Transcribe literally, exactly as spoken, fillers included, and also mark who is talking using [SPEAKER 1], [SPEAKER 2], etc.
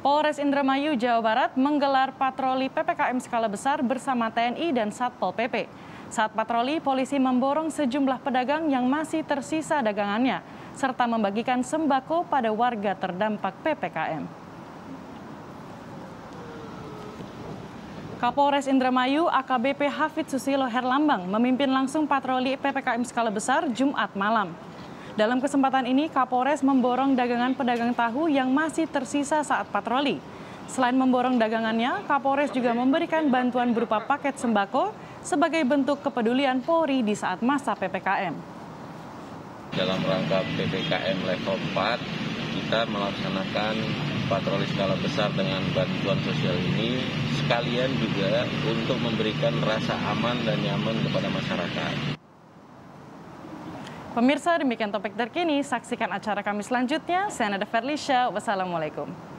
[SPEAKER 1] Polres Indramayu, Jawa Barat menggelar patroli P P K M skala besar bersama T N I dan Satpol P P. Saat patroli, polisi memborong sejumlah pedagang yang masih tersisa dagangannya, serta membagikan sembako pada warga terdampak P P K M. Kapolres Indramayu A K B P Hafid Susilo Herlambang memimpin langsung patroli P P K M skala besar Jumat malam. Dalam kesempatan ini, Kapolres memborong dagangan pedagang tahu yang masih tersisa saat patroli. Selain memborong dagangannya, Kapolres juga memberikan bantuan berupa paket sembako sebagai bentuk kepedulian Polri di saat masa P P K M.
[SPEAKER 2] Dalam rangka P P K M level empat, kita melaksanakan patroli skala besar dengan bantuan sosial ini, sekalian juga untuk memberikan rasa aman dan nyaman kepada masyarakat.
[SPEAKER 1] Pemirsa, demikian topik terkini. Saksikan acara kami selanjutnya. Saya Nada Ferlisha. Wassalamualaikum.